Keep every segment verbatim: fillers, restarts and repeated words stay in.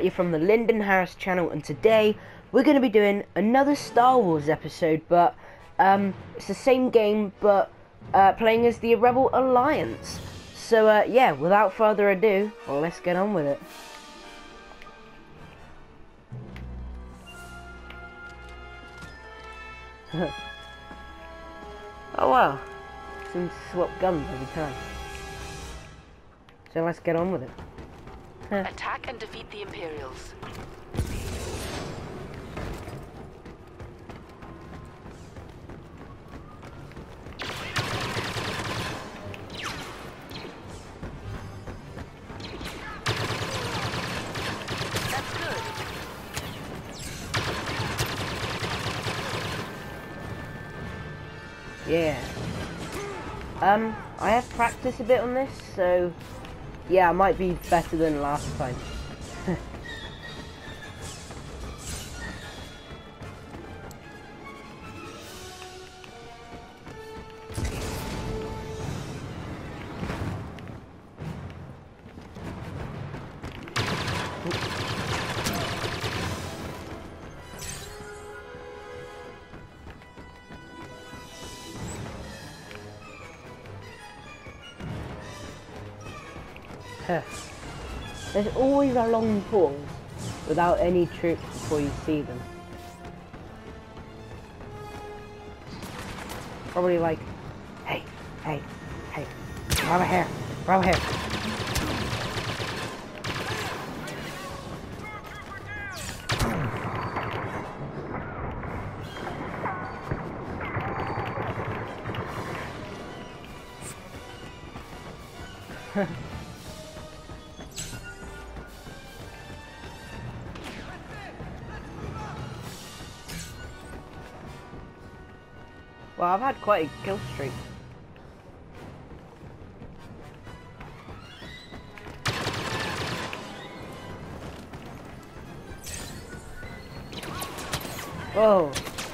directly from the Lyndon Harris channel, and today we're going to be doing another Star Wars episode, but um, it's the same game, but uh, playing as the Rebel Alliance. So uh, yeah, without further ado, well, let's get on with it. Oh wow, seems to swap guns every time. So let's get on with it. Attack and defeat the Imperials. That's good. Yeah. Um, I have practiced a bit on this, so yeah, I might be better than last time. There's always a long pause without any troops before you see them. Probably like, hey, hey, hey, over here, over here. Well, I've had quite a kill streak. Whoa.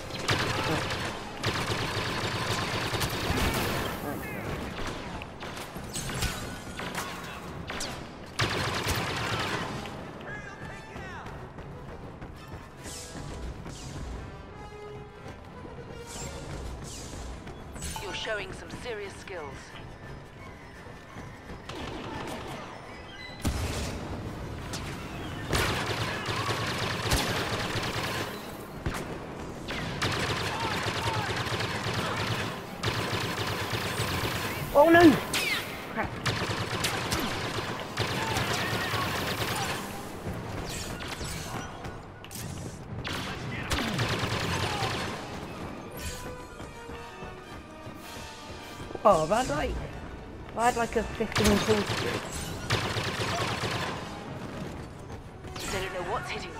Showing some serious skills. Oh no! Crap. Oh, I've had like, I had like a fifteen kill streak. They don't know what's hitting them.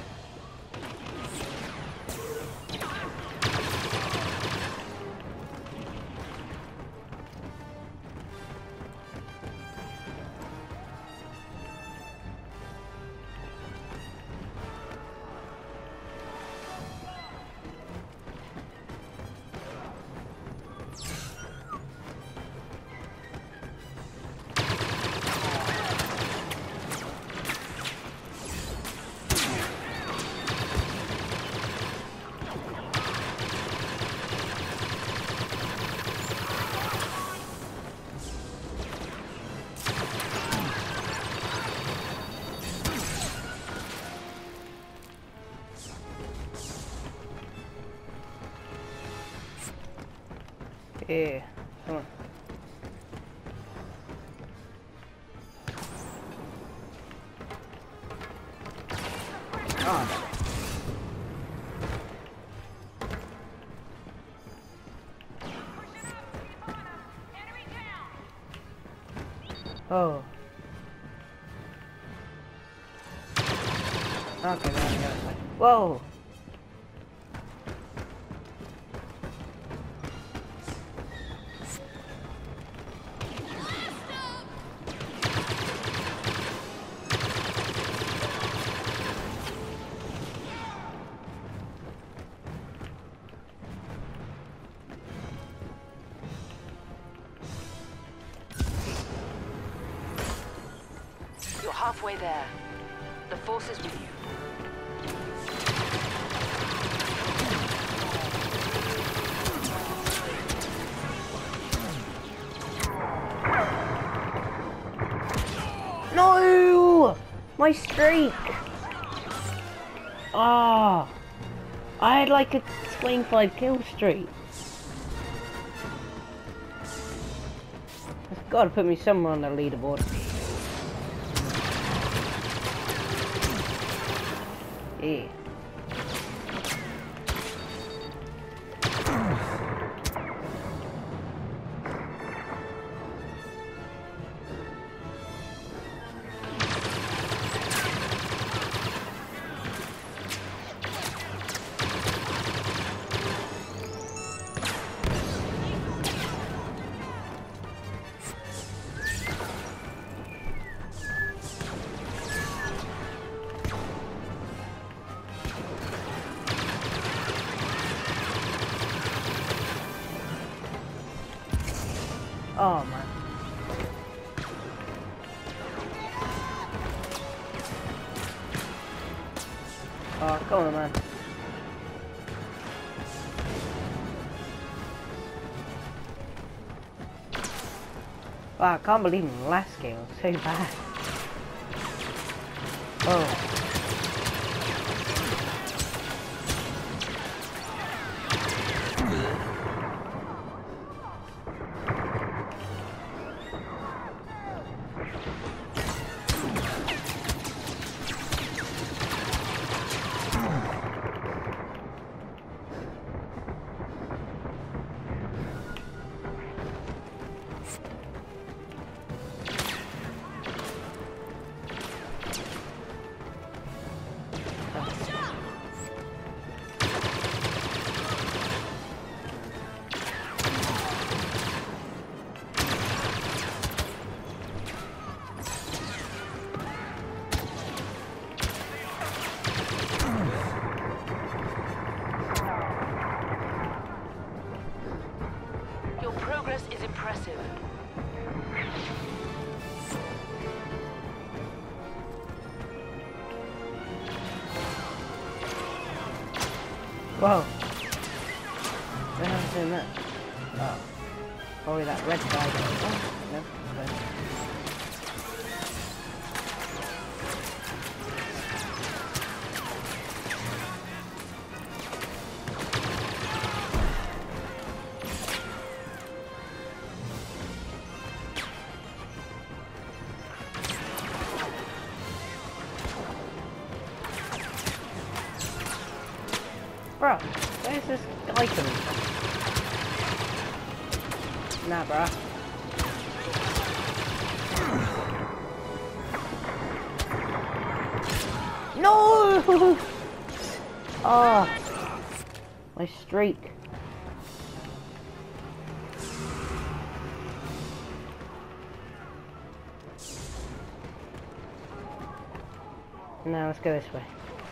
Yeah, come on. Oh. Oh. Okay, there we go. Whoa. You're halfway there. The Force Force is with you. No! My streak! Ah! I had like a twenty-five kill streak. It's gotta put me somewhere on the leaderboard. Yeah. Oh man. Oh, come on, man. Wow, I can't believe in the last game it was so bad. Oh. Your progress is impressive. Whoa. Where am I doing that? Oh. Probably that red guy. Oh, no. Okay. Bro, where's this guy coming from? Nah, bro. No! Oh, my streak. Now let's go this way.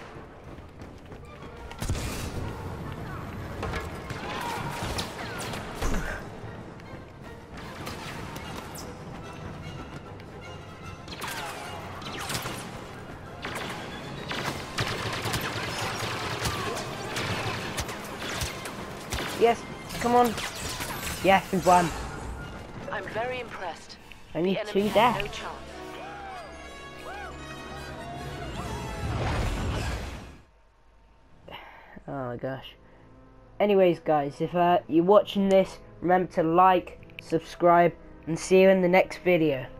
Yes, come on. Yes, we've won. I'm very impressed. Only The enemy two had deaths. no chance. Oh my gosh. Anyways, guys, if uh, you're watching this, remember to like, subscribe, and see you in the next video.